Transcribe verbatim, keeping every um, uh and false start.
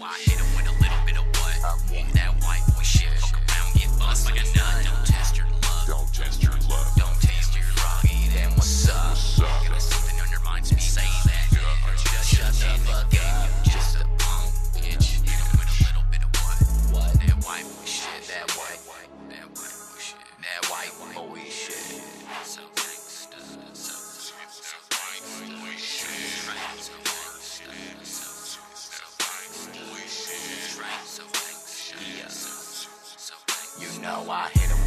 I hit him with a little bit of what? That white boy shit. Fuck around, get bust like a nut. Don't test your luck. Don't test your luck. Don't taste your froggy. Then what's up? What's up? Got something on your mind, so say that. Just shut the fuck up. You just a punk bitch. Hit him with a little bit of what? What? That white boy shit. That white. That white boy shit. That white boy shit. So gangsta. So so so white boy shit. Right. So gangsta. So so white boy shit. Right. So gangsta. Yeah. So so. You know I hit him.